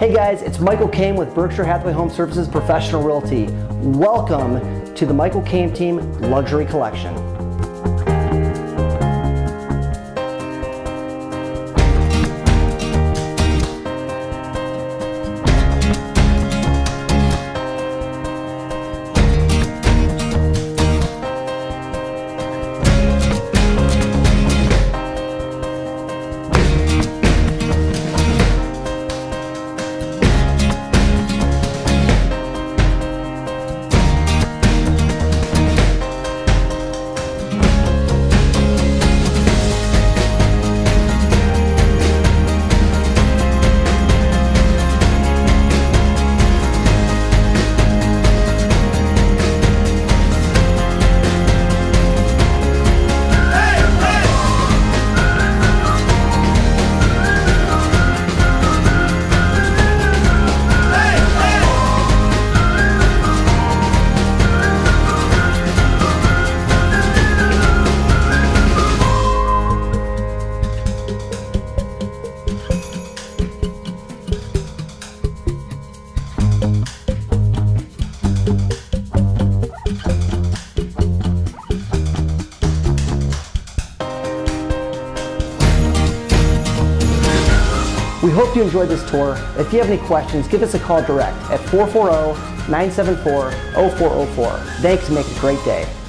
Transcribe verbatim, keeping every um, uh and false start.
Hey guys, it's Michael Kame with Berkshire Hathaway Home Services Professional Realty. Welcome to the Michael Kame Team Luxury Collection. We hope you enjoyed this tour. If you have any questions, give us a call direct at four four zero, nine seven four, zero four zero four. Thanks and make it a great day.